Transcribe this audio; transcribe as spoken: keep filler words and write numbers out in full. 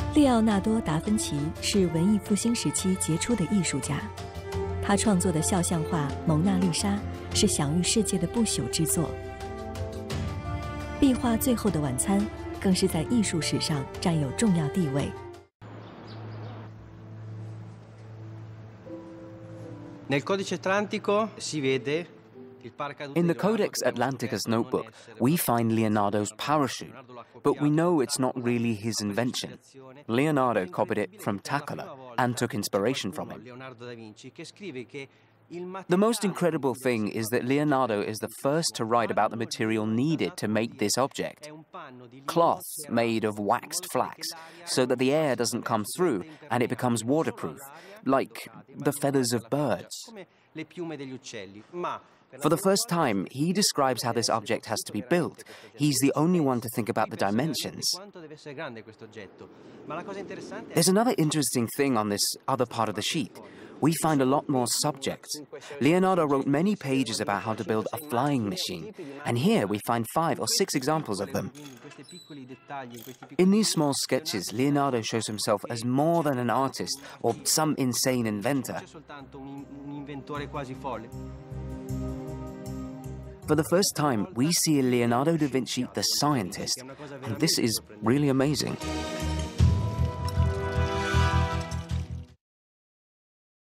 利奥纳多·达芬奇是文艺复兴时期杰出的艺术家，他创作的肖像画《蒙娜丽莎》是享誉世界的不朽之作。壁画《最后的晚餐》更是在艺术史上占有重要地位。 Nel Codice Atlantico si vede In the Codex Atlanticus notebook, we find Leonardo's parachute, but we know it's not really his invention. Leonardo copied it from Taccola and took inspiration from him. The most incredible thing is that Leonardo is the first to write about the material needed to make this object. Cloth made of waxed flax, so that the air doesn't come through and it becomes waterproof, like the feathers of birds. For the first time, he describes how this object has to be built. He's the only one to think about the dimensions. There's another interesting thing on this other part of the sheet. We find a lot more subjects. Leonardo wrote many pages about how to build a flying machine, and here we find five or six examples of them. In these small sketches, Leonardo shows himself as more than an artist or some insane inventor. For the first time, we see Leonardo da Vinci the scientist, and this is really amazing.